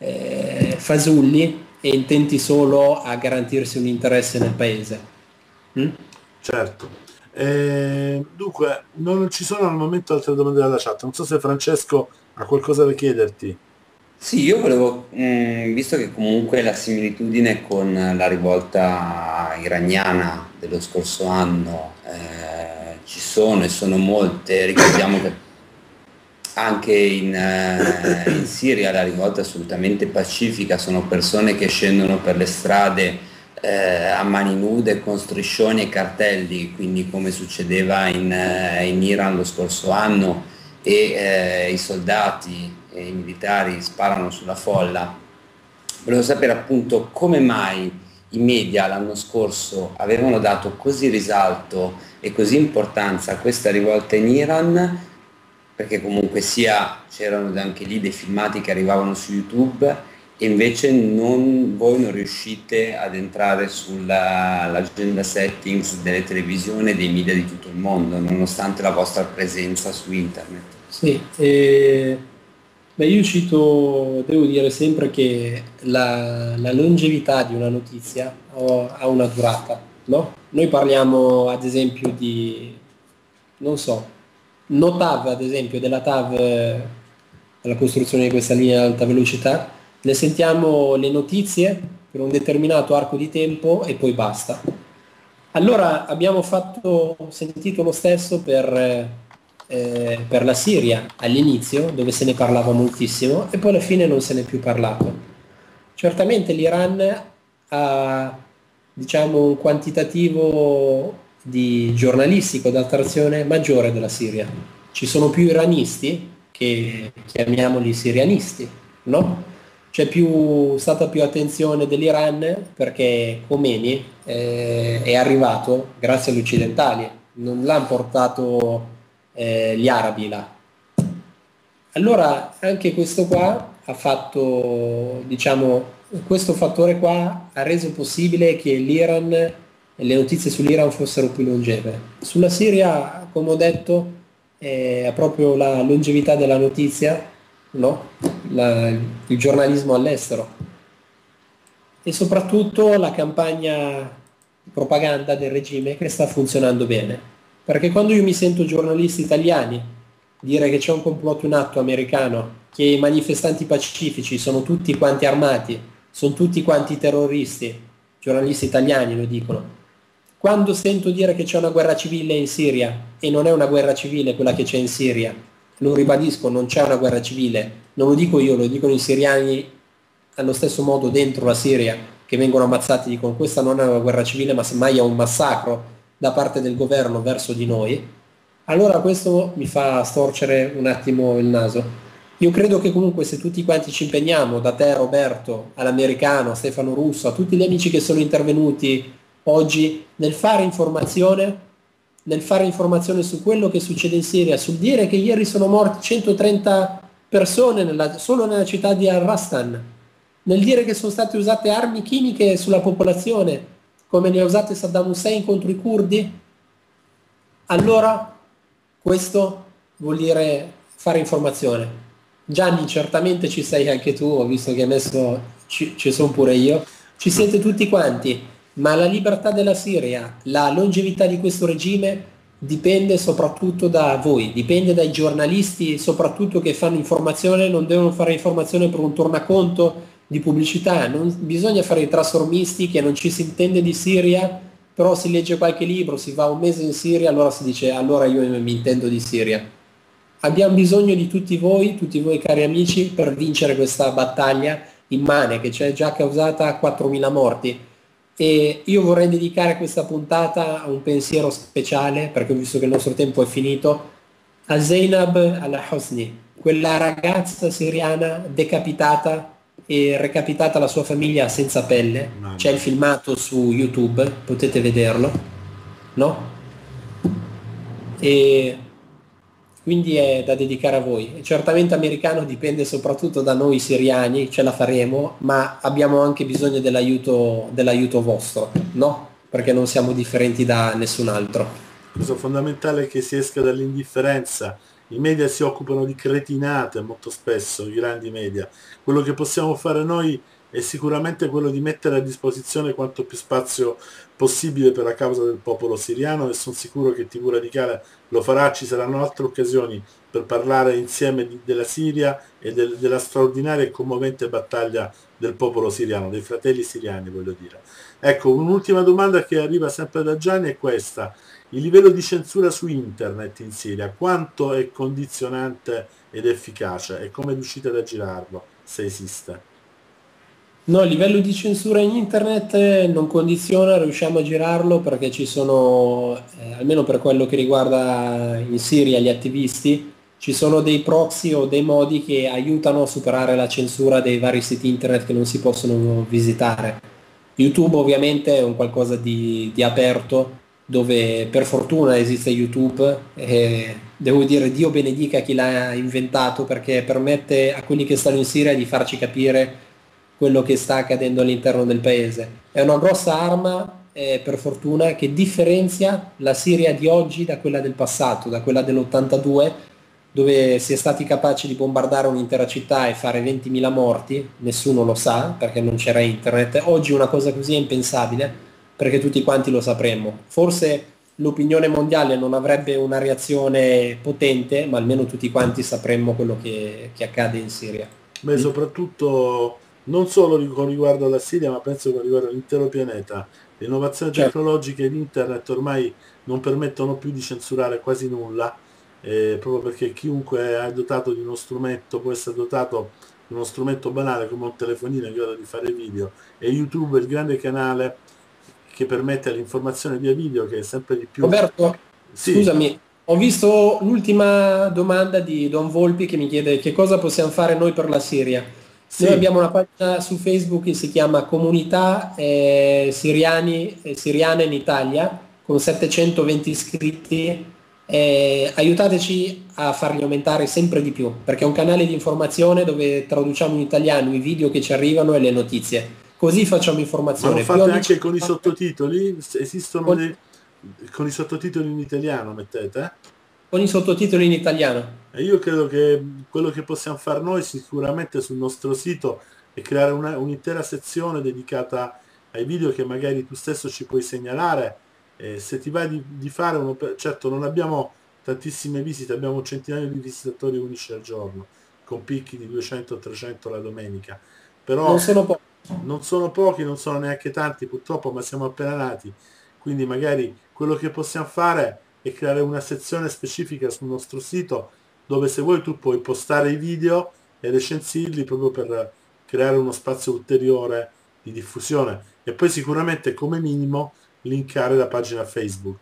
C: fasulli e intenti solo a garantirsi un interesse nel paese.
A: Certo. Dunque, non ci sono al momento altre domande dalla chat. Non so se Francesco ha qualcosa da chiederti.
B: Sì, io volevo, visto che comunque la similitudine con la rivolta iraniana dello scorso anno ci sono e sono molte, ricordiamo che anche in Siria la rivolta è assolutamente pacifica, sono persone che scendono per le strade a mani nude con striscioni e cartelli, quindi come succedeva in Iran lo scorso anno, e i soldati e i militari sparano sulla folla. Volevo sapere appunto come mai i media l'anno scorso avevano dato così risalto e così importanza a questa rivolta in Iran, perché comunque sia c'erano anche lì dei filmati che arrivavano su YouTube, e invece voi non riuscite ad entrare sull'agenda settings delle televisioni e dei media di tutto il mondo, nonostante la vostra presenza su internet.
C: Sì, beh, io devo dire sempre che la longevità di una notizia ha una durata, no? Noi parliamo ad esempio di, non so, NOTAV ad esempio, della TAV, della costruzione di questa linea ad alta velocità, ne sentiamo le notizie per un determinato arco di tempo e poi basta. Allora abbiamo sentito lo stesso per la Siria all'inizio, dove se ne parlava moltissimo, e poi alla fine non se ne è più parlato. Certamente l'Iran ha, diciamo, un quantitativo di giornalistico d'attrazione maggiore della Siria. Ci sono più iranisti che chiamiamoli sirianisti, no? C'è stata più attenzione dell'Iran perché Khomeini è arrivato grazie agli occidentali, non l'hanno portato gli arabi là. Allora anche questo qua ha fatto, diciamo, questo fattore qua ha reso possibile che l'Iran le notizie sull'Iran fossero più longeve. Sulla Siria, come ho detto, è proprio la longevità della notizia, no? Il giornalismo all'estero e soprattutto la campagna di propaganda del regime che sta funzionando bene. Perché quando io mi sento giornalisti italiani dire che c'è un complotto in atto americano, che i manifestanti pacifici sono tutti quanti armati, sono tutti quanti terroristi, giornalisti italiani lo dicono. Quando sento dire che c'è una guerra civile in Siria, e non è una guerra civile quella che c'è in Siria, lo ribadisco, non c'è una guerra civile, non lo dico io, lo dicono i siriani allo stesso modo dentro la Siria, che vengono ammazzati, dicono questa non è una guerra civile, ma semmai è un massacro da parte del governo verso di noi, allora questo mi fa storcere un attimo il naso. Io credo che comunque se tutti quanti ci impegniamo, da te Roberto, all'americano, a Stefano Russo, a tutti gli amici che sono intervenuti oggi nel fare informazione su quello che succede in Siria, sul dire che ieri sono morti 130 persone solo nella città di Al-Rastan, nel dire che sono state usate armi chimiche sulla popolazione, come ne ha usate Saddam Hussein contro i curdi, allora questo vuol dire fare informazione. Gianni, certamente ci sei anche tu, ho visto che hai messo, ci sono pure io, ci siete tutti quanti, ma la libertà della Siria, la longevità di questo regime dipende soprattutto da voi, dipende dai giornalisti soprattutto che fanno informazione, non devono fare informazione per un tornaconto di pubblicità, non bisogna fare i trasformisti che non ci si intende di Siria, però si legge qualche libro, si va un mese in Siria, allora si dice allora io mi intendo di Siria. Abbiamo bisogno di tutti voi cari amici, per vincere questa battaglia immane che ci è già causata 4.000 morti. E io vorrei dedicare questa puntata a un pensiero speciale, perché ho visto che il nostro tempo è finito, a Zainab al-Hosni, quella ragazza siriana decapitata e recapitata alla sua famiglia senza pelle. C'è il filmato su YouTube, potete vederlo, no? E quindi è da dedicare a voi. Certamente americano dipende soprattutto da noi siriani, ce la faremo, ma abbiamo anche bisogno dell'aiuto vostro, no? Perché non siamo differenti da nessun altro.
A: Cosa fondamentale è che si esca dall'indifferenza. I media si occupano di cretinate molto spesso, i grandi media. Quello che possiamo fare noi è sicuramente quello di mettere a disposizione quanto più spazio possibile per la causa del popolo siriano e sono sicuro che TV Radicale lo farà, ci saranno altre occasioni per parlare insieme della Siria e della straordinaria e commovente battaglia del popolo siriano, dei fratelli siriani voglio dire. Ecco, un'ultima domanda che arriva sempre da Gianni è questa: il livello di censura su internet in Siria, quanto è condizionante ed efficace e come riuscite ad aggirarlo, se esiste?
C: No, il livello di censura in internet non condiziona, riusciamo a girarlo perché ci sono, almeno per quello che riguarda in Siria gli attivisti, ci sono dei proxy o dei modi che aiutano a superare la censura dei vari siti internet che non si possono visitare. YouTube ovviamente è un qualcosa di aperto, dove per fortuna esiste YouTube e devo dire Dio benedica chi l'ha inventato perché permette a quelli che stanno in Siria di farci capire quello che sta accadendo all'interno del paese. È una grossa arma, per fortuna, che differenzia la Siria di oggi da quella del passato, da quella dell'82, dove si è stati capaci di bombardare un'intera città e fare 20.000 morti, nessuno lo sa perché non c'era internet. Oggi una cosa così è impensabile perché tutti quanti lo sapremmo. Forse l'opinione mondiale non avrebbe una reazione potente, ma almeno tutti quanti sapremmo quello che accade in Siria.
A: Beh, soprattutto non solo con riguardo alla Siria, ma penso con riguardo all'intero pianeta. Le innovazioni tecnologiche di internet ormai non permettono più di censurare quasi nulla, proprio perché chiunque è dotato di uno strumento può essere dotato di uno strumento banale come un telefonino in grado di fare video, e YouTube è il grande canale che permette l'informazione via video, che è sempre di più...
C: Roberto,
A: sì.
C: Scusami, ho visto l'ultima domanda di Don Volpi che mi chiede che cosa possiamo fare noi per la Siria.
A: Sì.
C: Noi abbiamo una pagina su Facebook che si chiama Comunità Siriane in Italia, con 720 iscritti. Aiutateci a farli aumentare sempre di più, perché è un canale di informazione dove traduciamo in italiano i video che ci arrivano e le notizie. così facciamo
A: Ma lo
C: informazione. Più
A: fate
C: amici
A: anche con i sottotitoli? Esistono
C: con,
A: dei... con i sottotitoli in italiano, mettete?
C: con i sottotitoli in italiano.
A: E io credo che quello che possiamo fare noi sicuramente sul nostro sito è creare un'intera sezione dedicata ai video che magari tu stesso ci puoi segnalare. Se ti va di fare uno, certo non abbiamo tantissime visite, abbiamo centinaia di visitatori unici al giorno, con picchi di 200-300 la domenica,
C: Non
A: però
C: sono pochi.
A: non sono pochi, non sono neanche tanti purtroppo, ma siamo appena nati, quindi magari quello che possiamo fare è creare una sezione specifica sul nostro sito dove se vuoi tu puoi postare i video e recensirli proprio per creare uno spazio ulteriore di diffusione e poi sicuramente come minimo linkare la pagina Facebook.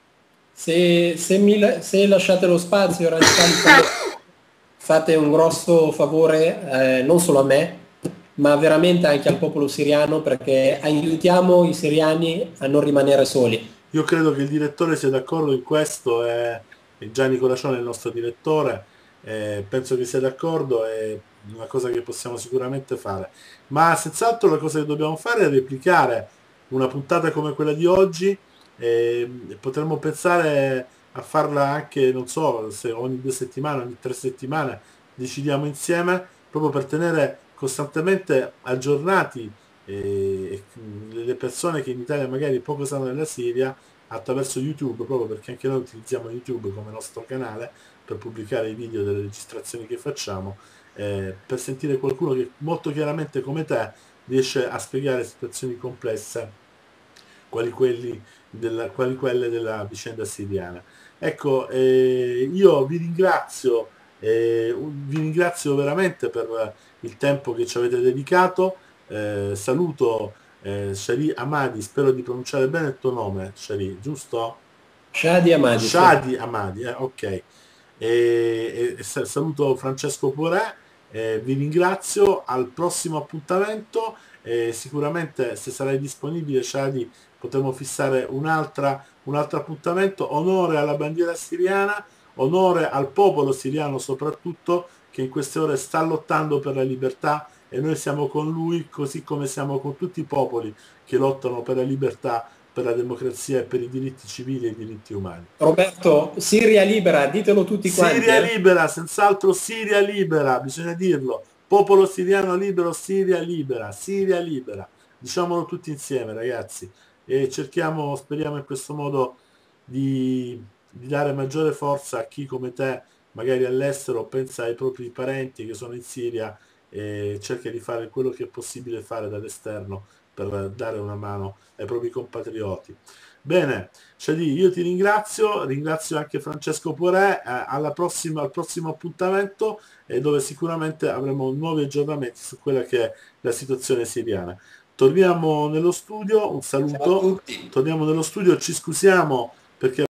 C: Se lasciate lo spazio, radicali, fate un grosso favore, non solo a me, ma veramente anche al popolo siriano, perché aiutiamo i siriani a non rimanere soli.
A: Io credo che il direttore sia d'accordo in questo, è Gianni Colaccione è il nostro direttore, penso che sia d'accordo, è una cosa che possiamo sicuramente fare. Ma senz'altro la cosa che dobbiamo fare è replicare una puntata come quella di oggi, e potremmo pensare a farla anche, non so, se ogni 2 settimane, ogni 3 settimane, decidiamo insieme, proprio per tenere costantemente aggiornati le persone che in Italia magari poco sanno della Siria attraverso YouTube, proprio perché anche noi utilizziamo YouTube come nostro canale per pubblicare i video delle registrazioni che facciamo, per sentire qualcuno che molto chiaramente come te riesce a spiegare situazioni complesse quali quelle della vicenda siriana. Ecco, io vi ringrazio veramente per il tempo che ci avete dedicato. Saluto Shari Amadi, spero di pronunciare bene il tuo nome, Shari, giusto?
C: Shadi Amadi, sì.
A: Shadi Amadi, ok. Saluto Francesco Porè, vi ringrazio, al prossimo appuntamento, sicuramente se sarai disponibile Shadi potremo fissare un altro appuntamento, onore alla bandiera siriana, onore al popolo siriano soprattutto che in queste ore sta lottando per la libertà e noi siamo con lui così come siamo con tutti i popoli che lottano per la libertà, per la democrazia e per i diritti civili e i diritti umani.
C: Roberto, Siria libera, ditelo tutti quanti.
A: Siria libera, senz'altro Siria libera, bisogna dirlo. Popolo siriano libero, Siria libera, Siria libera. Diciamolo tutti insieme, ragazzi. E cerchiamo, speriamo in questo modo di dare maggiore forza a chi come te, magari all'estero, pensa ai propri parenti che sono in Siria e cerca di fare quello che è possibile fare dall'esterno per dare una mano ai propri compatrioti. Bene, Shadi, io ti ringrazio, ringrazio anche Francesco Porè, al prossimo appuntamento dove sicuramente avremo nuovi aggiornamenti su quella che è la situazione siriana. Torniamo nello studio, un
B: Ciao a
A: saluto,
B: tutti.
A: torniamo nello studio, ci scusiamo perché